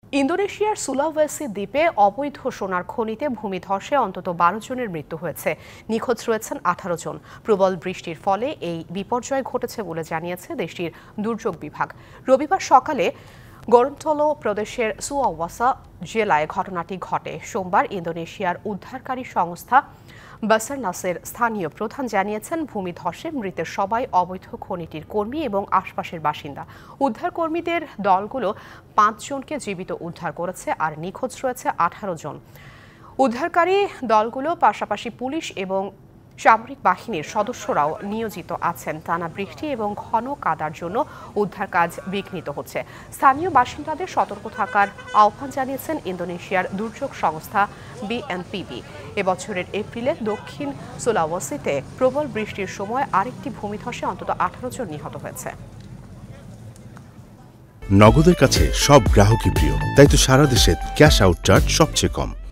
ইন্দোনেশিয়ার সুলাওয়েসি দ্বীপে অবৈধ সোনার খনিতে ভূমিধসে অন্তত 12 জনের মৃত্যু হয়েছে। নিখোঁজ রয়েছেন 18 জন। প্রবল বৃষ্টির ফলে এই বিপর্যয় ঘটেছে বলে জানিয়েছে দেশটির দুর্যোগ বিভাগ। রবিবার সকালে গরন্তলো প্রদেশের সুয়াওয়াসা জেলায় ঘটনাটি ঘটে। সোমবার ইন্দোনেশিয়ার উদ্ধারকারী সংস্থা বাসারনাসের স্থানীয় প্রধান জানিয়েছেন, ভূমিধসে মৃতের সবাই অবৈধ খনিটির কর্মী এবং আশপাশের বাসিন্দা। উদ্ধারকর্মীদের দলগুলো 5 জনকে জীবিত উদ্ধার করেছে আর নিখোঁজ রয়েছে 18 জন। উদ্ধারকারী দলগুলো পাশাপাশি পুলিশ এবং সামরিক বাহিনীর সদস্যরাও নিয়োজিত আছেন। টানা বৃষ্টি এবং ঘন কাদার জন্য উদ্ধার কাজ বিঘ্নিত হচ্ছে। স্থানীয় বাসিন্দাদের সতর্ক থাকার আহ্বান জানিয়েছেন ইন্দোনেশিয়ার দুর্যোগ সংস্থা BNPB। এবছরের এপ্রিলে দক্ষিণ সুলাওয়েসিতে প্রবল বৃষ্টির সময় আরেকটি ভূমিধসে অন্তত 18 জন নিহত হয়েছে। নগদের কাছে সব গ্রাহকই প্রিয়, তাই তো সারা দেশে ক্যাশ আউট চার্জ সবচেয়ে কম।